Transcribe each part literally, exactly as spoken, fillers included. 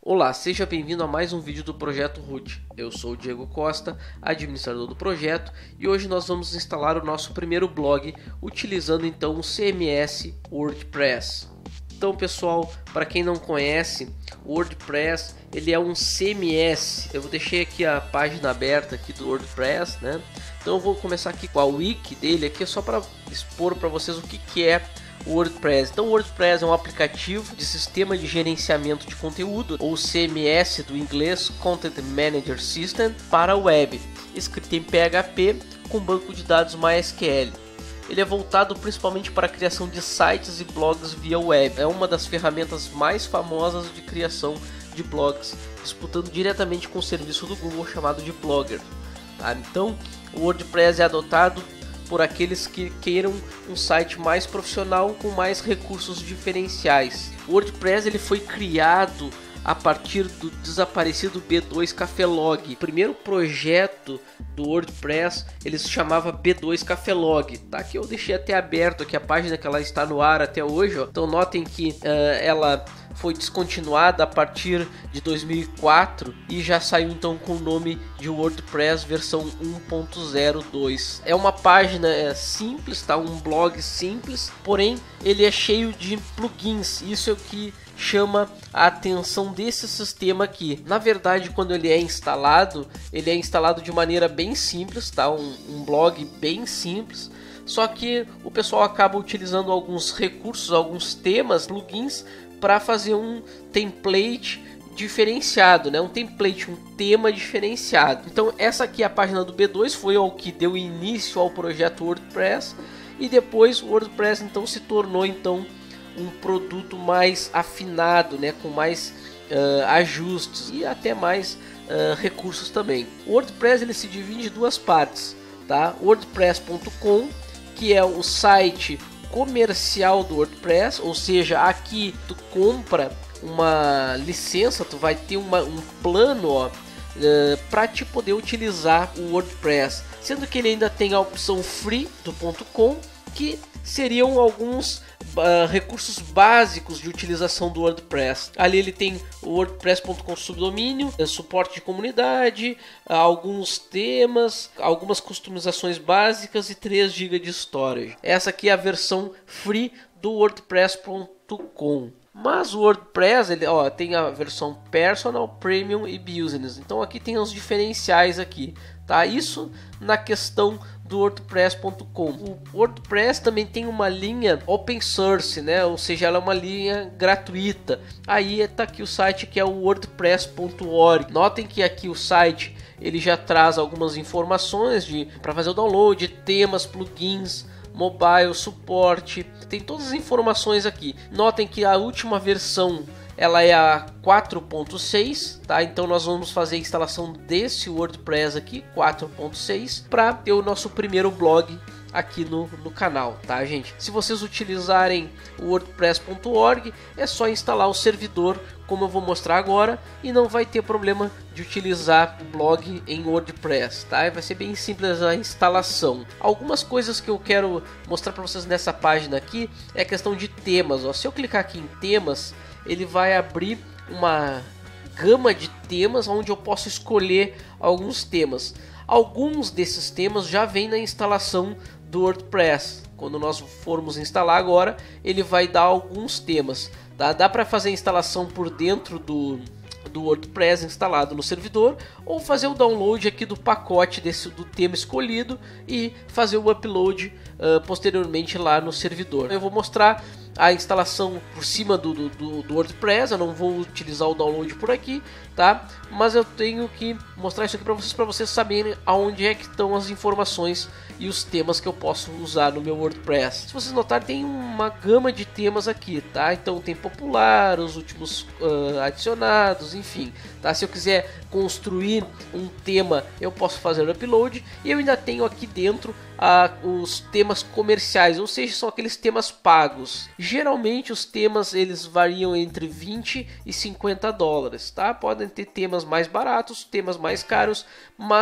Olá, seja bem-vindo a mais um vídeo do Projeto Root. Eu sou o Diego Costa, administrador do projeto, e hoje nós vamos instalar o nosso primeiro blog utilizando então o C M S WordPress. Então, pessoal, para quem não conhece, o WordPress ele é um C M S. Eu deixei aqui a página aberta aqui do WordPress, né? Então eu vou começar aqui com a wiki dele aqui só para expor para vocês o que que é o WordPress. Então o WordPress é um aplicativo de sistema de gerenciamento de conteúdo, ou C M S do inglês, Content Manager System, para a web, escrito em P H P com banco de dados MySQL. Ele é voltado principalmente para a criação de sites e blogs via web. É uma das ferramentas mais famosas de criação de blogs, disputando diretamente com o serviço do Google chamado de Blogger. Tá? Então o WordPress é adotado por aqueles que queiram um site mais profissional com mais recursos diferenciais. O WordPress ele foi criado a partir do desaparecido B dois Cafelog. O primeiro projeto do WordPress ele se chamava B dois Cafelog. Tá? Aqui eu deixei até aberto aqui a página que ela está no ar até hoje. Ó. Então notem que uh, ela foi descontinuada a partir de dois mil e quatro e já saiu então com o nome de WordPress versão um ponto zero dois. É uma página é, simples, tá? Um blog simples, porém ele é cheio de plugins. Isso é o que chama a atenção desse sistema aqui. Na verdade, quando ele é instalado, ele é instalado de maneira bem simples, tá? Um, um blog bem simples. Só que o pessoal acaba utilizando alguns recursos, alguns temas, plugins, para fazer um template diferenciado, né? Um template, um tema diferenciado. Então essa aqui é a página do B dois, foi o que deu início ao projeto WordPress, e depois o WordPress então se tornou então um produto mais afinado, né? Com mais uh, ajustes e até mais uh, recursos também. O WordPress ele se divide em duas partes, tá? WordPress ponto com, que é o site comercial do WordPress, ou seja, aqui tu compra uma licença, tu vai ter uma, um plano ó, uh, para te poder utilizar o WordPress, sendo que ele ainda tem a opção free do .com, que seriam alguns uh, recursos básicos de utilização do WordPress. Ali ele tem o WordPress ponto com subdomínio, uh, suporte de comunidade, uh, alguns temas, algumas customizações básicas e três gigas de storage. Essa aqui é a versão free do WordPress ponto com. Mas o WordPress ele, ó, tem a versão Personal, Premium e Business. Então aqui tem os diferenciais aqui, tá? Isso na questão do WordPress ponto com. O WordPress também tem uma linha open source, né? Ou seja, ela é uma linha gratuita. Aí está aqui o site que é o wordpress ponto org. Notem que aqui o site ele já traz algumas informações de para fazer o download, temas, plugins, mobile, suporte, tem todas as informações aqui. Notem que a última versão ela é a quatro ponto seis, tá? Então nós vamos fazer a instalação desse WordPress aqui, quatro ponto seis, para ter o nosso primeiro blog aqui no, no canal, tá, gente? Se vocês utilizarem o wordpress ponto org, é só instalar o servidor, como eu vou mostrar agora, e não vai ter problema de utilizar o blog em WordPress, tá? Vai ser bem simples a instalação. Algumas coisas que eu quero mostrar para vocês nessa página aqui é a questão de temas, ó. Se eu clicar aqui em temas, ele vai abrir uma gama de temas onde eu posso escolher alguns temas. Alguns desses temas já vêm na instalação do WordPress. Quando nós formos instalar agora, ele vai dar alguns temas. Tá? Dá para fazer a instalação por dentro do, do WordPress instalado no servidor, ou fazer o download aqui do pacote desse, do tema escolhido e fazer o upload uh, posteriormente lá no servidor. Eu vou mostrar a instalação por cima do, do, do WordPress, eu não vou utilizar o download por aqui, tá? Mas eu tenho que mostrar isso aqui para vocês, para vocês saberem aonde é que estão as informações e os temas que eu posso usar no meu WordPress. Se vocês notarem, tem uma gama de temas aqui, tá? Então tem popular, os últimos uh, adicionados, enfim, tá? Se eu quiser construir um tema, eu posso fazer upload, e eu ainda tenho aqui dentro uh, os temas comerciais, ou seja, são aqueles temas pagos. Geralmente os temas eles variam entre vinte e cinquenta dólares, tá? Podem ter temas mais baratos, temas mais caros, mas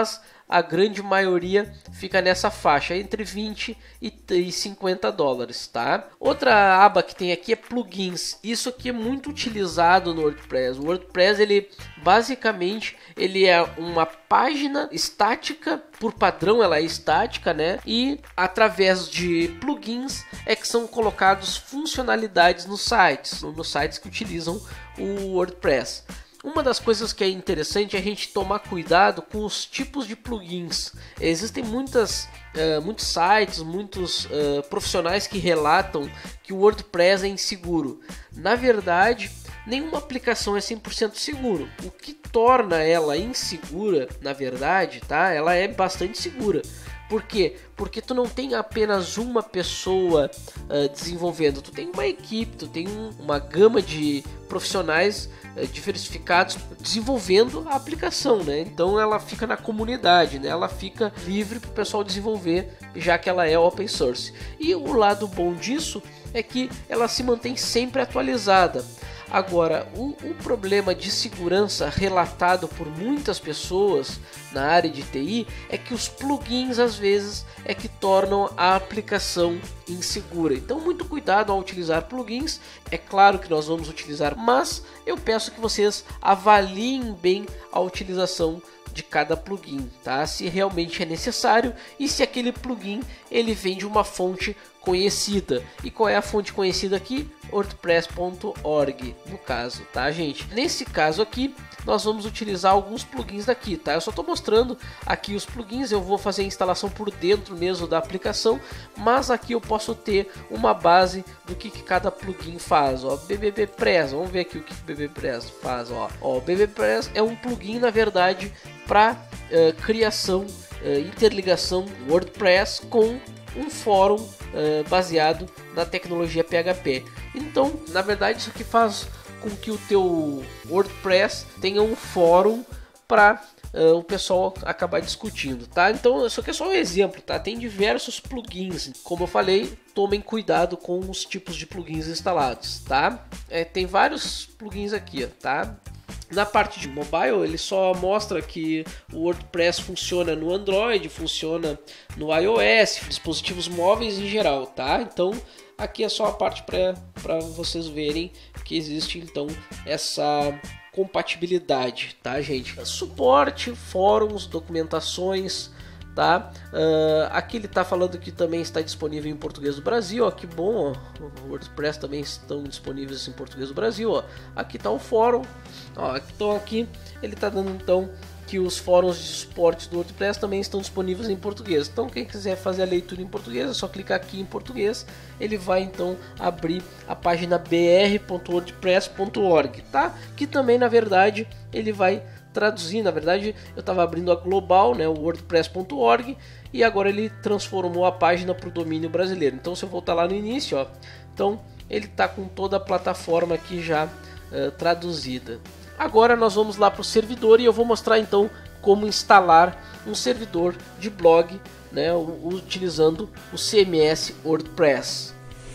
a grande maioria fica nessa faixa, entre vinte e cinquenta dólares, tá? Outra aba que tem aqui é plugins. Isso aqui é muito utilizado no WordPress. O WordPress, ele basicamente ele é uma página estática, por padrão ela é estática, né? E através de plugins é que são colocados funcionalidades nos sites, nos sites que utilizam o WordPress. Uma das coisas que é interessante é a gente tomar cuidado com os tipos de plugins. Existem muitas, uh, muitos sites, muitos uh, profissionais que relatam que o WordPress é inseguro. Na verdade, nenhuma aplicação é cem por cento seguro. O que torna ela insegura, na verdade, tá? Ela é bastante segura. Por quê? Porque tu não tem apenas uma pessoa uh, desenvolvendo, tu tem uma equipe, tu tem um, uma gama de profissionais uh, diversificados desenvolvendo a aplicação, né? Então ela fica na comunidade, né? Ela fica livre para o pessoal desenvolver, já que ela é open source. E o lado bom disso é que ela se mantém sempre atualizada. Agora, o, o problema de segurança relatado por muitas pessoas na área de T I é que os plugins às vezes é que tornam a aplicação insegura. Então, muito cuidado ao utilizar plugins. É claro que nós vamos utilizar, mas eu peço que vocês avaliem bem a utilização de cada plugin, tá? Se realmente é necessário e se aquele plugin ele vem de uma fonte conhecida. E qual é a fonte conhecida aqui? wordpress ponto org, no caso, tá, gente? Nesse caso aqui, nós vamos utilizar alguns plugins daqui, tá? Eu só estou mostrando aqui os plugins, eu vou fazer a instalação por dentro mesmo da aplicação, mas aqui eu posso ter uma base do que, que cada plugin faz, ó. B B B Press, vamos ver aqui o que o B B B Press faz, ó. Ó, o B B B Press é um plugin, na verdade, para uh, criação, uh, interligação WordPress com um fórum uh, baseado na tecnologia P H P. Então, na verdade, isso aqui faz com que o teu WordPress tenha um fórum para uh, o pessoal acabar discutindo, tá? Então, isso aqui é só um exemplo, tá? Tem diversos plugins. Como eu falei, tomem cuidado com os tipos de plugins instalados, tá? É, tem vários plugins aqui, tá? Na parte de mobile, ele só mostra que o WordPress funciona no Android, funciona no iOS, dispositivos móveis em geral, tá? Então, aqui é só a parte para vocês verem que existe, então, essa compatibilidade, tá, gente? Suporte, fóruns, documentações, tá? Uh, aqui ele está falando que também está disponível em português do Brasil, ó, que bom, ó. O WordPress também estão disponíveis em português do Brasil, ó. Aqui está o fórum, ó. Então aqui ele está dando então que os fóruns de suporte do WordPress também estão disponíveis em português. Então quem quiser fazer a leitura em português é só clicar aqui em português, ele vai então abrir a página b r ponto wordpress ponto org, tá? Que também na verdade ele vai traduzir, na verdade eu estava abrindo a global, né, o wordpress ponto org, e agora ele transformou a página para o domínio brasileiro. Então se eu voltar lá no início, ó, então ele está com toda a plataforma aqui já uh, traduzida. Agora nós vamos lá para o servidor e eu vou mostrar então como instalar um servidor de blog, né, utilizando o C M S WordPress.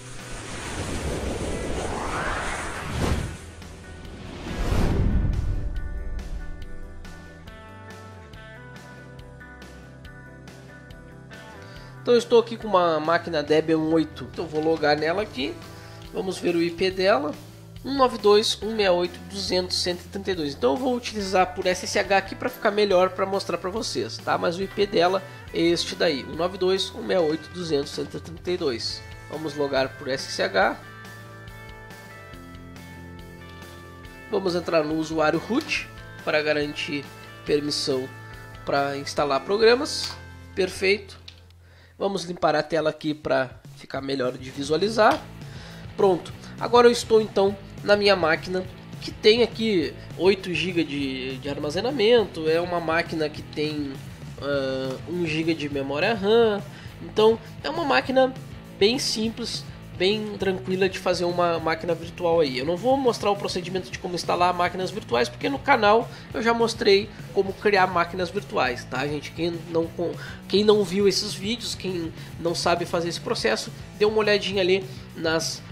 Então eu estou aqui com uma máquina Debian oito, então eu vou logar nela aqui, vamos ver o I P dela, um nove dois ponto um seis oito ponto duzentos ponto cento e trinta e dois. Então eu vou utilizar por S S H aqui para ficar melhor para mostrar para vocês, tá? Mas o I P dela é este daí, um nove dois ponto um seis oito ponto duzentos ponto cento e trinta e dois. Vamos logar por S S H. Vamos entrar no usuário root para garantir permissão para instalar programas. Perfeito. Vamos limpar a tela aqui para ficar melhor de visualizar. Pronto. Agora eu estou então na minha máquina que tem aqui oito gigas de, de armazenamento. É uma máquina que tem uh, um giga de memória RAM. Então é uma máquina bem simples, bem tranquila de fazer uma máquina virtual aí. Eu não vou mostrar o procedimento de como instalar máquinas virtuais, porque no canal eu já mostrei como criar máquinas virtuais, tá, gente? Quem não, quem não viu esses vídeos, quem não sabe fazer esse processo, dê uma olhadinha ali nas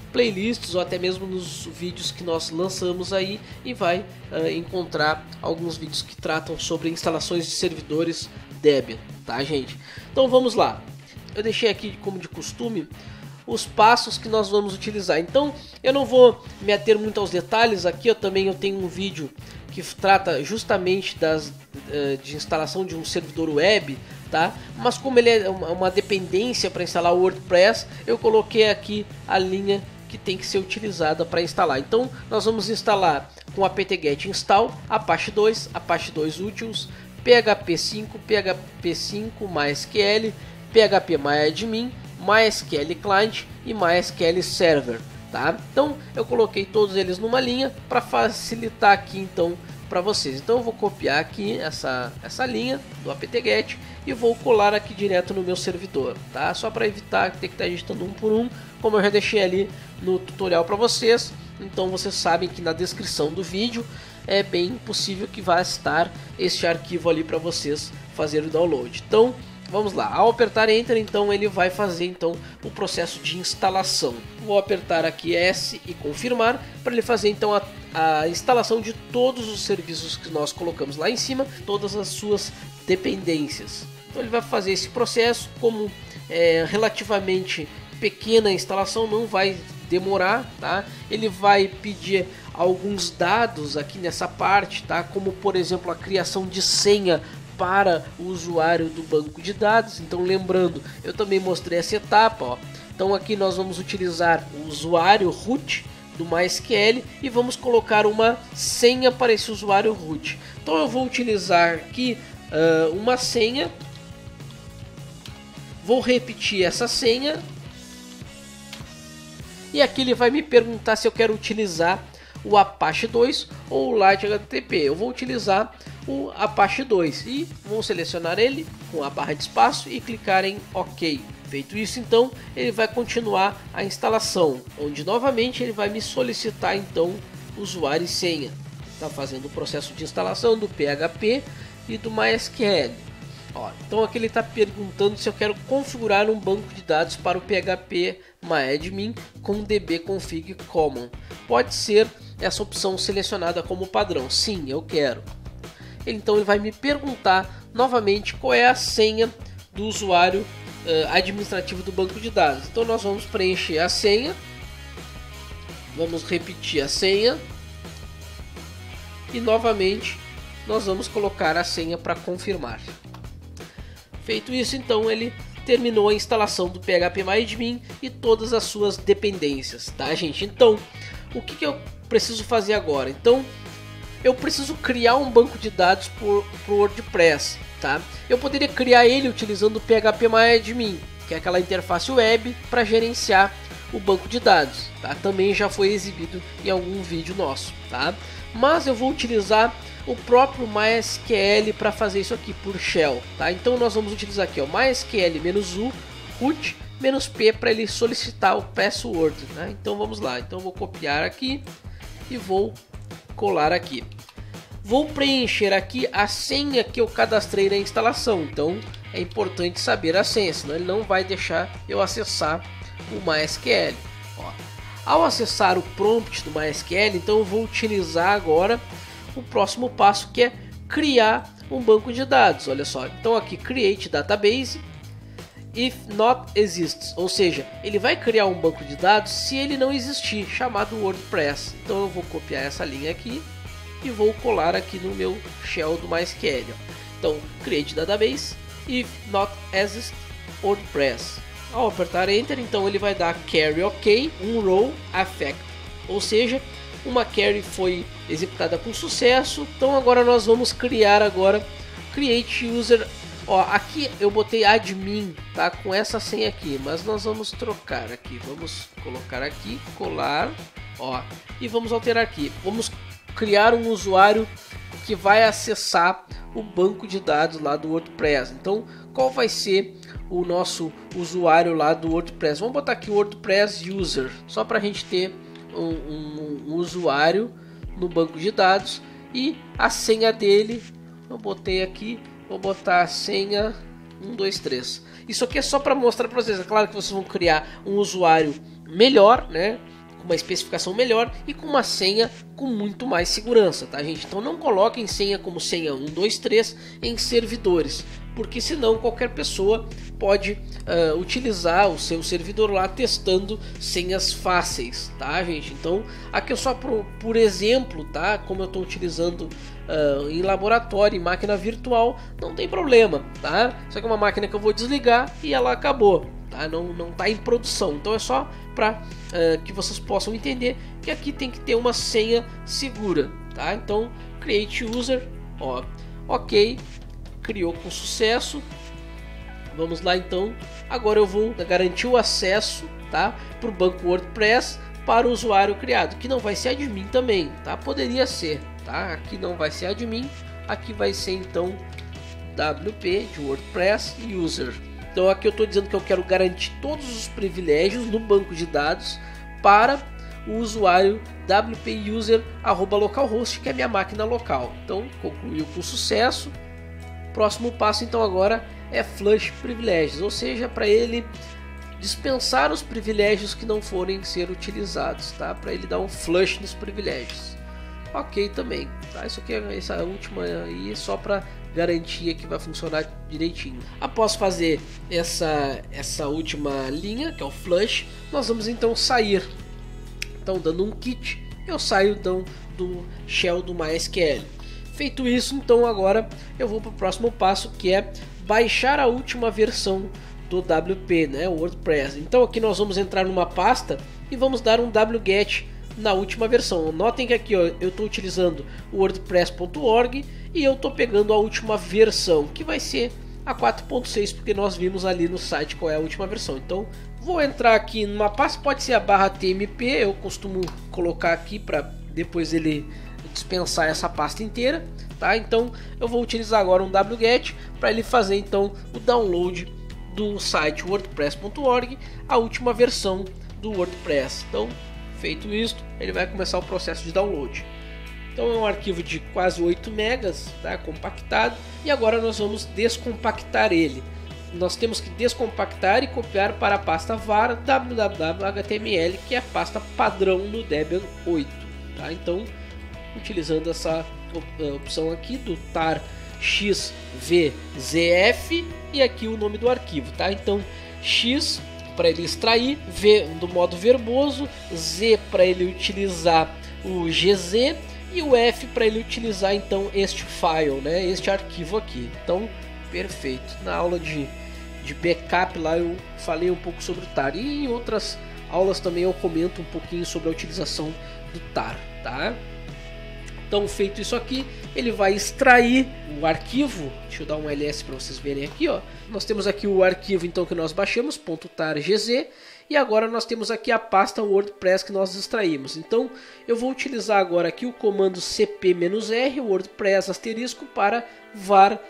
playlists ou até mesmo nos vídeos que nós lançamos aí, e vai uh, encontrar alguns vídeos que tratam sobre instalações de servidores Debian, tá, gente? Então vamos lá. Eu deixei aqui, como de costume, os passos que nós vamos utilizar. Então eu não vou me ater muito aos detalhes aqui. Eu também eu tenho um vídeo que trata justamente das, uh, de instalação de um servidor web, tá? Mas como ele é uma, uma dependência para instalar o WordPress, eu coloquei aqui a linha que tem que ser utilizada para instalar. Então nós vamos instalar com apt-get install Apache dois, Apache dois Utils, P H P cinco, P H P cinco, MySQL, P H P MyAdmin, MySQL Client e MySQL Server, tá? Então eu coloquei todos eles numa linha para facilitar aqui então para vocês. Então eu vou copiar aqui essa, essa linha do apt-get e vou colar aqui direto no meu servidor, tá? Só para evitar ter que estar digitando um por um, como eu já deixei ali no tutorial para vocês. Então vocês sabem que na descrição do vídeo é bem possível que vá estar este arquivo ali para vocês fazer o download. Então vamos lá, ao apertar Enter, então ele vai fazer então o processo de instalação. Vou apertar aqui S e confirmar para ele fazer então a, a instalação de todos os serviços que nós colocamos lá em cima, todas as suas dependências. Então ele vai fazer esse processo, como é relativamente pequena a instalação, não vai demorar, tá? Ele vai pedir alguns dados aqui nessa parte, tá? Como por exemplo a criação de senha para o usuário do banco de dados. Então lembrando, eu também mostrei essa etapa, ó. Então aqui nós vamos utilizar o usuário root do MySQL e vamos colocar uma senha para esse usuário root. Então eu vou utilizar aqui uh, uma senha, vou repetir essa senha e aqui ele vai me perguntar se eu quero utilizar o Apache dois ou o LightHTTP. Eu vou utilizar o Apache dois e vou selecionar ele com a barra de espaço e clicar em OK. Feito isso, então ele vai continuar a instalação, onde novamente ele vai me solicitar então usuário e senha. Está fazendo o processo de instalação do P H P e do MySQL. Ó, então aqui ele está perguntando se eu quero configurar um banco de dados para o P H P MyAdmin com dbconfig common. Pode ser essa opção selecionada como padrão. Sim, eu quero. Então ele vai me perguntar novamente qual é a senha do usuário uh, administrativo do banco de dados. Então nós vamos preencher a senha, vamos repetir a senha e novamente nós vamos colocar a senha para confirmar. Feito isso, então ele terminou a instalação do P H P MyAdmin e todas as suas dependências, tá, gente? Então o que, que eu preciso fazer agora? Então eu preciso criar um banco de dados para o WordPress, tá? Eu poderia criar ele utilizando o P H P MyAdmin, que é aquela interface web para gerenciar o banco de dados, tá? Também já foi exibido em algum vídeo nosso, tá? Mas eu vou utilizar o próprio MySQL para fazer isso aqui por shell, tá? Então nós vamos utilizar aqui, ó, MySQL-u root -p para ele solicitar o password, né? Então vamos lá. Então eu vou copiar aqui e vou colar aqui. Vou preencher aqui a senha que eu cadastrei na instalação. Então é importante saber a senha, senão ele não vai deixar eu acessar o MySQL. Ó, ao acessar o prompt do MySQL, então eu vou utilizar agora o próximo passo, que é criar um banco de dados. Olha só, então aqui create database if not exists, ou seja, ele vai criar um banco de dados se ele não existir, chamado WordPress. Então eu vou copiar essa linha aqui e vou colar aqui no meu shell do MySQL. Então create database if not exist WordPress. Ao apertar Enter, então ele vai dar carry OK, um row affect, ou seja, uma carry foi executada com sucesso. Então agora nós vamos criar agora create user. Ó, aqui eu botei admin, tá, com essa senha aqui, mas nós vamos trocar aqui. Vamos colocar aqui, colar, ó, e vamos alterar aqui. Vamos criar um usuário que vai acessar o banco de dados lá do WordPress. Então, qual vai ser o nosso usuário lá do WordPress? Vamos botar aqui WordPress user, só para a gente ter um, um, um usuário no banco de dados e a senha dele. Eu botei aqui, vou botar a senha um dois três. Isso aqui é só para mostrar para vocês. É claro que vocês vão criar um usuário melhor, né? com uma especificação melhor e com uma senha com muito mais segurança, tá, gente? Então não coloquem senha como senha um dois três em servidores, porque senão qualquer pessoa pode uh, utilizar o seu servidor lá testando senhas fáceis, tá, gente? Então aqui é só por, por exemplo, tá? Como eu estou utilizando uh, em laboratório, em máquina virtual, não tem problema, tá? Isso aqui é uma máquina que eu vou desligar e ela acabou, tá? Não não está em produção. Então é só para uh, que vocês possam entender que aqui tem que ter uma senha segura, tá? Então create user, ó, ok, criou com sucesso. Vamos lá então. Agora eu vou garantir o acesso, tá, para o banco WordPress para o usuário criado, que não vai ser admin também, tá? Poderia ser, tá? Aqui não vai ser admin, aqui vai ser então W P de WordPress user. Então aqui eu estou dizendo que eu quero garantir todos os privilégios no banco de dados para o usuário W P user arroba localhost, que é a minha máquina local. Então concluiu com sucesso. Próximo passo então agora é flush privilégios, ou seja, para ele dispensar os privilégios que não forem ser utilizados, tá? Para ele dar um flush nos privilégios. Ok também, tá? Isso aqui é essa última aí só para garantia que vai funcionar direitinho. Após fazer essa essa última linha, que é o flush, nós vamos então sair. Então dando um quit, eu saio então do shell do MySQL. Feito isso, então agora eu vou para o próximo passo, que é baixar a última versão do W P, né, WordPress. Então aqui nós vamos entrar numa pasta e vamos dar um wget na última versão. Notem que aqui, ó, eu estou utilizando o wordpress ponto org e eu estou pegando a última versão, que vai ser a quatro ponto seis, porque nós vimos ali no site qual é a última versão. Então vou entrar aqui numa pasta, pode ser a barra T M P, eu costumo colocar aqui para depois ele dispensar essa pasta inteira, tá? Então eu vou utilizar agora um wget para ele fazer então o download do site wordpress ponto org, a última versão do WordPress. Então feito isso, ele vai começar o processo de download. Então é um arquivo de quase oito megas, tá? Compactado, e agora nós vamos descompactar ele. Nós temos que descompactar e copiar para a pasta var www.html, que é a pasta padrão no Debian oito, tá? Então utilizando essa opção aqui do tar xvzf e aqui o nome do arquivo, tá? Então x para ele extrair, v do modo verboso, z para ele utilizar o gz e o f para ele utilizar então este file, né? Este arquivo aqui. Então perfeito. Na aula de, de backup lá eu falei um pouco sobre o tar, e em outras aulas também eu comento um pouquinho sobre a utilização do tar, tá? Então feito isso aqui, ele vai extrair o arquivo. Deixa eu dar um ls para vocês verem aqui, ó. Nós temos aqui o arquivo então que nós baixamos, .targz, e agora nós temos aqui a pasta WordPress que nós extraímos. Então eu vou utilizar agora aqui o comando cp-r wordpress asterisco para var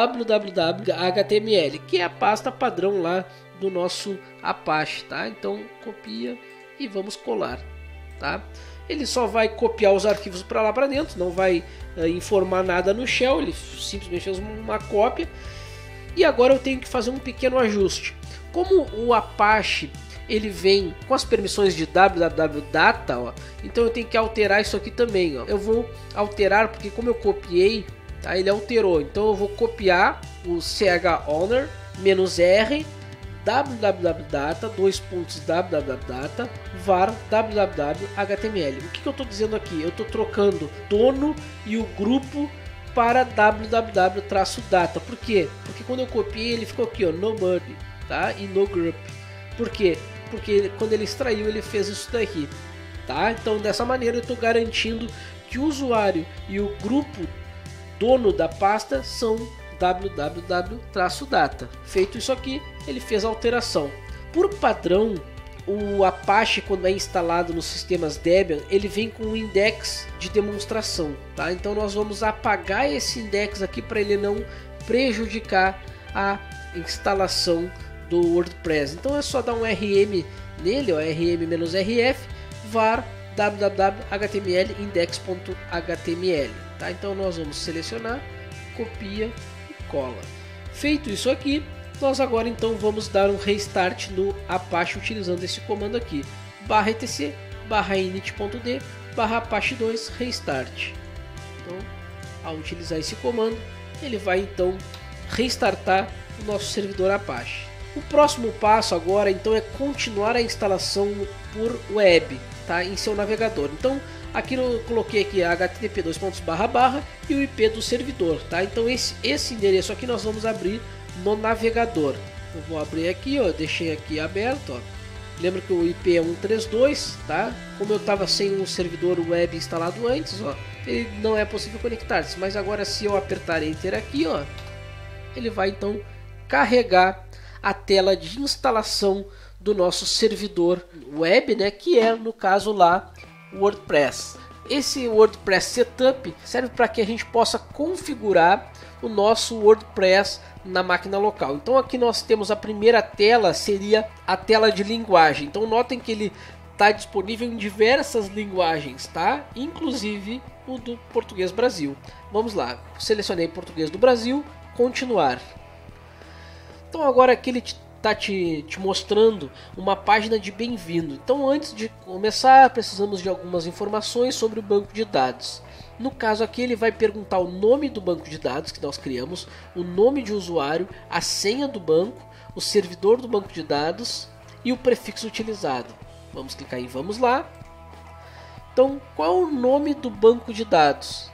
www.html, que é a pasta padrão lá do nosso Apache, tá? Então copia e vamos colar, tá? Ele só vai copiar os arquivos para lá para dentro, não vai uh, informar nada no shell, ele simplesmente fez uma cópia. E agora eu tenho que fazer um pequeno ajuste. Como o Apache ele vem com as permissões de www.data, ó, então eu tenho que alterar isso aqui também, ó. Eu vou alterar porque como eu copiei, tá, ele alterou. Então eu vou copiar o chowner -r www.data dois pontos www.data var www.html. O que, que eu estou dizendo aqui? Eu estou trocando dono e o grupo para www-data. Por quê? Porque quando eu copiei ele ficou aqui, ó, nobody, tá? E no group. Por quê? Porque quando ele extraiu ele fez isso daqui, tá? Então dessa maneira eu estou garantindo que o usuário e o grupo dono da pasta são www-data. Feito isso aqui, ele fez a alteração. Por padrão, o Apache, quando é instalado nos sistemas Debian, ele vem com um index de demonstração, tá? Então nós vamos apagar esse index aqui para ele não prejudicar a instalação do WordPress. Então é só dar um rm nele, ó, rm-rf var www.html index.html, tá? Então nós vamos selecionar, copia, cola. Feito isso aqui, nós agora então vamos dar um restart no Apache utilizando esse comando aqui, barra etc barra init.d barra apache dois restart. Então, ao utilizar esse comando, ele vai então restartar o nosso servidor Apache. O próximo passo agora então é continuar a instalação por web, tá, em seu navegador. Então aqui eu coloquei aqui h t t p dois pontos barra barra e o I P do servidor, tá? Então esse, esse endereço aqui nós vamos abrir no navegador. Eu vou abrir aqui, ó, deixei aqui aberto, ó. Lembra que o I P é cento e trinta e dois, tá? Como eu estava sem um servidor web instalado antes, ó, ele não é possível conectar-se. Mas agora se eu apertar Enter aqui, ó, ele vai então carregar a tela de instalação do nosso servidor web, né? Que é no caso lá o WordPress. Esse WordPress Setup serve para que a gente possa configurar o nosso WordPress na máquina local. Então aqui nós temos a primeira tela, seria a tela de linguagem. Então notem que ele está disponível em diversas linguagens, tá? Inclusive o do Português Brasil. Vamos lá, selecionei Português do Brasil, continuar. Então agora aqui ele está te, te mostrando uma página de bem-vindo. Então antes de começar precisamos de algumas informações sobre o banco de dados. No caso aqui ele vai perguntar o nome do banco de dados que nós criamos, o nome de usuário, a senha do banco, o servidor do banco de dados e o prefixo utilizado. Vamos clicar em vamos lá. Então qual é o nome do banco de dados?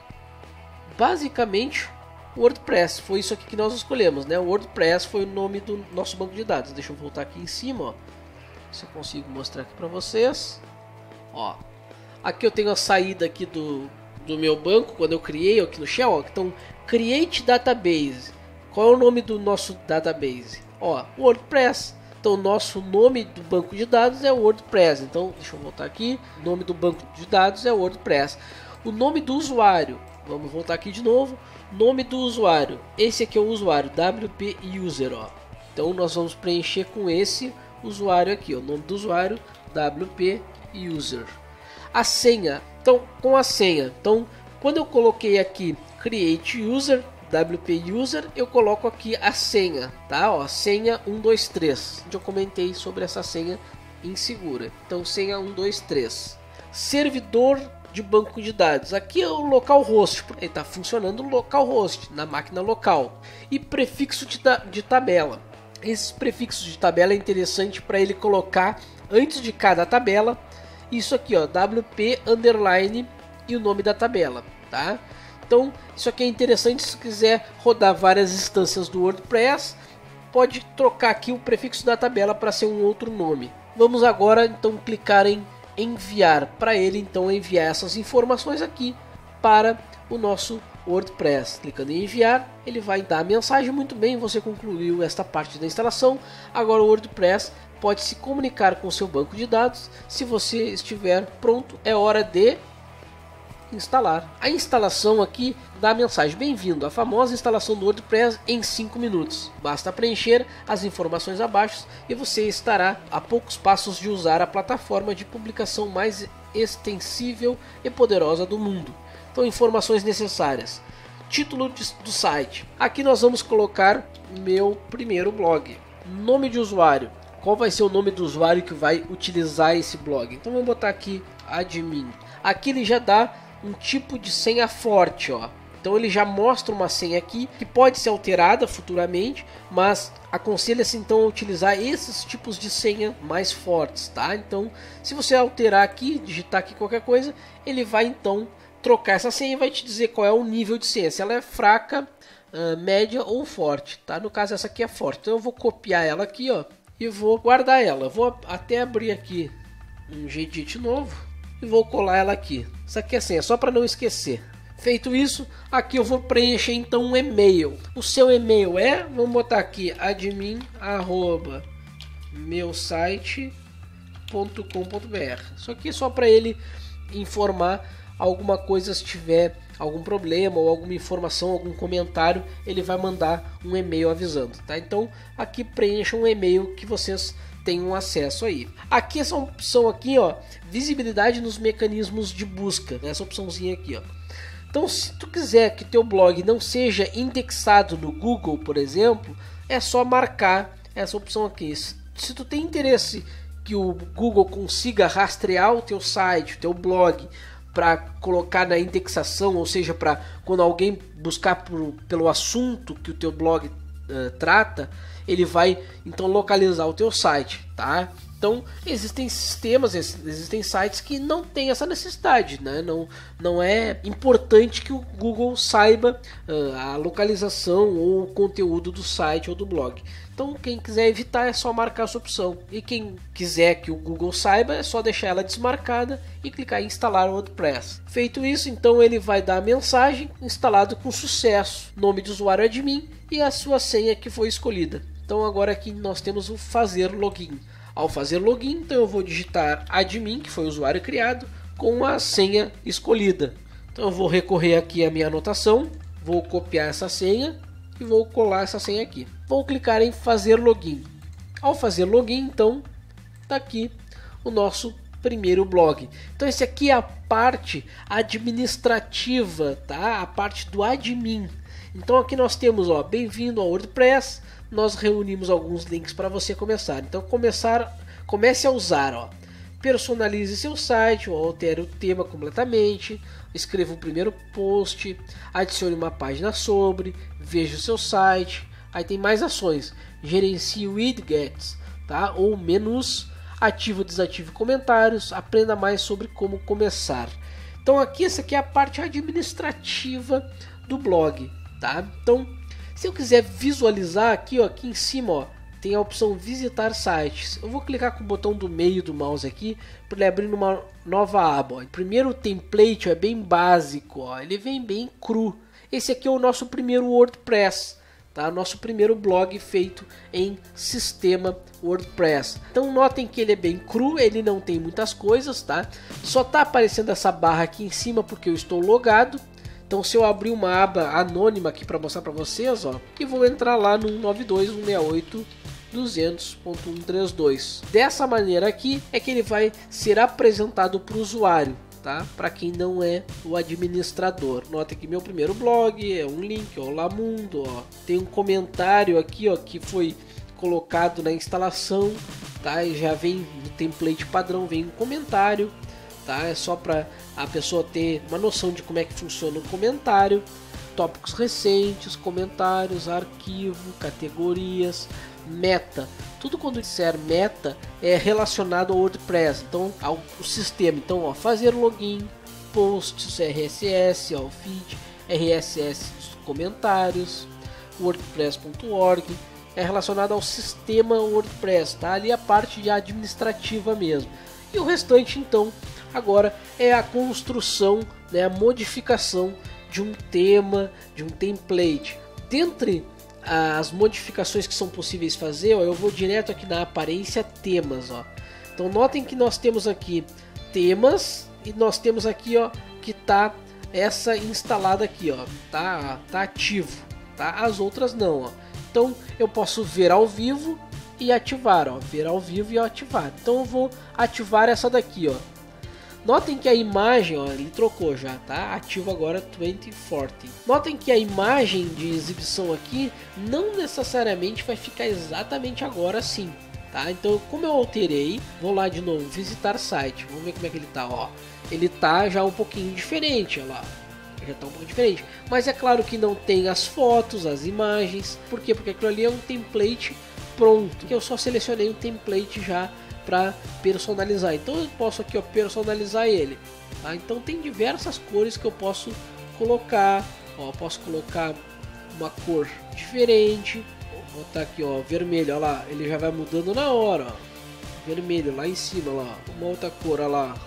Basicamente WordPress, foi isso aqui que nós escolhemos, né? O WordPress foi o nome do nosso banco de dados. Deixa eu voltar aqui em cima, ó. Se eu consigo mostrar aqui para vocês. Ó, aqui eu tenho a saída aqui do do meu banco, quando eu criei aqui no Shell, ó, então Create Database. Qual é o nome do nosso database? Ó, WordPress. Então o nosso nome do banco de dados é WordPress. Então deixa eu voltar aqui. O nome do banco de dados é WordPress. O nome do usuário, vamos voltar aqui de novo. Nome do usuário. Esse aqui é o usuário W P User, ó. Então nós vamos preencher com esse usuário aqui, ó, o nome do usuário W P User. A senha. Então, com a senha, então quando eu coloquei aqui Create User, W P User, eu coloco aqui a senha, tá? Ó, senha um dois três. Eu comentei sobre essa senha insegura. Então, senha um dois três. Servidor de banco de dados. Aqui é o localhost, porque ele está funcionando no localhost, na máquina local. E prefixo de, ta de tabela. Esses prefixos de tabela é interessante para ele colocar antes de cada tabela. Isso aqui, ó, W P underline e o nome da tabela, tá? Então isso aqui é interessante se quiser rodar várias instâncias do WordPress, pode trocar aqui o prefixo da tabela para ser um outro nome. Vamos agora então clicar em enviar, para ele então enviar essas informações aqui para o nosso WordPress. Clicando em enviar, ele vai dar a mensagem: muito bem, você concluiu esta parte da instalação, agora o WordPress pode se comunicar com o seu banco de dados. Se você estiver pronto, é hora de instalar. A instalação aqui dá a mensagem: bem-vindo, a famosa instalação do WordPress em cinco minutos. Basta preencher as informações abaixo e você estará a poucos passos de usar a plataforma de publicação mais extensível e poderosa do mundo. Então, informações necessárias: título do site. Aqui nós vamos colocar meu primeiro blog. Nome de usuário. Qual vai ser o nome do usuário que vai utilizar esse blog? Então vamos botar aqui admin. Aqui ele já dá um tipo de senha forte, ó. Então ele já mostra uma senha aqui que pode ser alterada futuramente, mas aconselha-se então a utilizar esses tipos de senha mais fortes, tá? Então se você alterar aqui, digitar aqui qualquer coisa, ele vai então trocar essa senha e vai te dizer qual é o nível de senha, se ela é fraca, uh, média ou forte, tá? No caso essa aqui é forte, então eu vou copiar ela aqui, ó, e vou guardar ela. Vou até abrir aqui um Gedit novo e vou colar ela aqui. Isso aqui é a senha, só para não esquecer. Feito isso, aqui eu vou preencher então um e-mail. O seu e-mail é, vamos botar aqui, admin arroba meu site ponto com ponto br. Isso aqui é só para ele informar alguma coisa, se tiver algum problema ou alguma informação, algum comentário, ele vai mandar um e-mail avisando, tá? Então aqui preencha um e-mail que vocês tenham acesso aí. Aqui essa opção aqui, ó, visibilidade nos mecanismos de busca, essa opçãozinha aqui, ó. Então se tu quiser que teu blog não seja indexado no Google, por exemplo, é só marcar essa opção aqui. Se tu tem interesse que o Google consiga rastrear o teu site, o teu blog, para colocar na indexação, ou seja, para quando alguém buscar por, pelo assunto que o teu blog uh, trata, ele vai então localizar o teu site, tá? Então existem sistemas, existem sites que não têm essa necessidade, né? Não, não é importante que o Google saiba uh, a localização ou o conteúdo do site ou do blog. Então quem quiser evitar é só marcar essa opção. E quem quiser que o Google saiba é só deixar ela desmarcada e clicar em instalar o WordPress. Feito isso, então ele vai dar a mensagem instalado com sucesso, nome de usuário admin e a sua senha que foi escolhida. Então agora aqui nós temos o fazer login. Ao fazer login, então eu vou digitar admin, que foi o usuário criado, com a senha escolhida. Então eu vou recorrer aqui à minha anotação, vou copiar essa senha e vou colar essa senha aqui. Vou clicar em fazer login. Ao fazer login, então, está aqui o nosso primeiro blog. Então esse aqui é a parte administrativa, tá? A parte do admin. Então aqui nós temos, ó, bem-vindo ao WordPress. Nós reunimos alguns links para você começar. Então começar, comece a usar, ó. Personalize seu site, ou altere o tema completamente, escreva o primeiro post, adicione uma página sobre, veja o seu site. Aí tem mais ações, gerencie widgets, tá? Ou menus, ative ou desative comentários, aprenda mais sobre como começar. Então aqui essa aqui é a parte administrativa do blog, tá? Então se eu quiser visualizar aqui, ó, aqui em cima, ó, tem a opção visitar sites. Eu vou clicar com o botão do meio do mouse aqui para ele abrir uma nova aba. Ó. Primeiro o template ó, é bem básico, ó, ele vem bem cru. Esse aqui é o nosso primeiro WordPress, tá? Nosso primeiro blog feito em sistema WordPress. Então notem que ele é bem cru, ele não tem muitas coisas, tá? Só tá aparecendo essa barra aqui em cima porque eu estou logado. Então se eu abrir uma aba anônima aqui para mostrar para vocês, ó, e vou entrar lá no nove dois ponto um seis oito ponto duzentos ponto cento e trinta e dois. Dessa maneira aqui é que ele vai ser apresentado para o usuário, tá? Para quem não é o administrador. Nota que meu primeiro blog é um link, ó, Olá Mundo, ó. Tem um comentário aqui, ó, que foi colocado na instalação, tá? E já vem no template padrão, vem um comentário. Tá? É só para a pessoa ter uma noção de como é que funciona o comentário, tópicos recentes, comentários, arquivo, categorias, meta. Tudo quando disser meta é relacionado ao WordPress, então ao, ao sistema. Então, ó, fazer login, posts, R S S, ó, feed, R S S dos comentários, wordpress ponto org. É relacionado ao sistema WordPress, tá? Ali a parte de administrativa mesmo. E o restante, então, agora é a construção, né, a modificação de um tema, de um template. Dentre as modificações que são possíveis fazer, ó, eu vou direto aqui na aparência temas, ó. Então notem que nós temos aqui temas e nós temos aqui, ó, que tá essa instalada aqui, ó, tá, tá ativo, tá? As outras não, ó. Então eu posso ver ao vivo e ativar, ó, ver ao vivo e ativar. Então eu vou ativar essa daqui, ó. Notem que a imagem, ó, ele trocou já, tá? Ativo agora vinte quarenta. Notem que a imagem de exibição aqui não necessariamente vai ficar exatamente agora assim, tá? Então, como eu alterei, vou lá de novo, visitar site. Vamos ver como é que ele tá, ó. Ele tá já um pouquinho diferente, ó lá. Já tá um pouco diferente. Mas é claro que não tem as fotos, as imagens. Por quê? Porque aquilo ali é um template pronto. Que eu só selecionei um template já para personalizar. Então eu posso aqui, ó, personalizar ele, tá? Então tem diversas cores que eu posso colocar, ó, posso colocar uma cor diferente, vou botar aqui, ó, vermelho, ó lá, ele já vai mudando na hora, ó. Vermelho lá em cima, lá, uma outra cor, ó lá.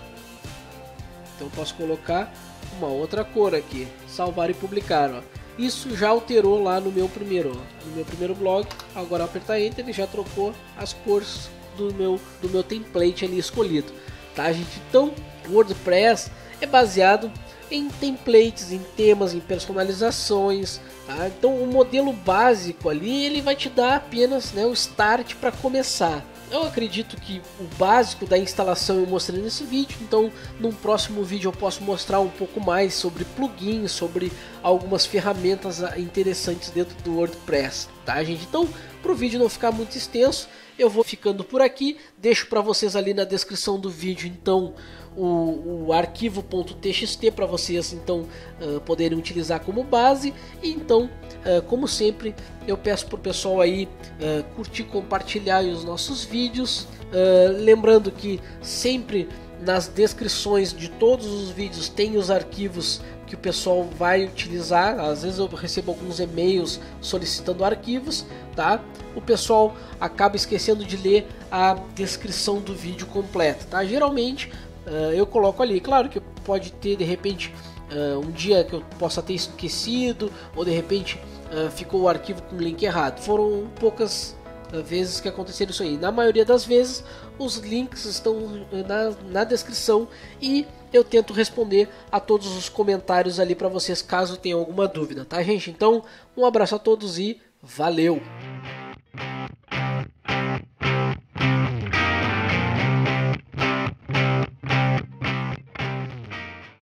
Então eu posso colocar uma outra cor aqui, salvar e publicar, ó. Isso já alterou lá no meu primeiro, ó, no meu primeiro blog. Agora apertar Enter, ele já trocou as cores do meu, do meu template ali escolhido, tá, gente? Então o WordPress é baseado em templates, em temas, em personalizações, tá? Então o modelo básico ali ele vai te dar apenas, né, o start para começar. Eu acredito que o básico da instalação eu mostrei nesse vídeo, então num próximo vídeo eu posso mostrar um pouco mais sobre plugins, sobre algumas ferramentas interessantes dentro do WordPress, tá, gente? Então, para o vídeo não ficar muito extenso, eu vou ficando por aqui, deixo para vocês ali na descrição do vídeo então o, o arquivo .txt para vocês então uh, poderem utilizar como base. E então, uh, como sempre, eu peço pro pessoal aí uh, curtir, compartilhar os nossos vídeos, uh, lembrando que sempre nas descrições de todos os vídeos tem os arquivos que o pessoal vai utilizar. Às vezes eu recebo alguns e-mails solicitando arquivos, tá? O pessoal acaba esquecendo de ler a descrição do vídeo completa, tá? Geralmente uh, eu coloco ali, claro que pode ter de repente uh, um dia que eu possa ter esquecido, ou de repente uh, ficou o arquivo com o link errado. Foram poucas vezes que aconteceram isso aí. Na maioria das vezes os links estão na, na descrição e eu tento responder a todos os comentários ali para vocês caso tenham alguma dúvida, tá gente? Então um abraço a todos e valeu!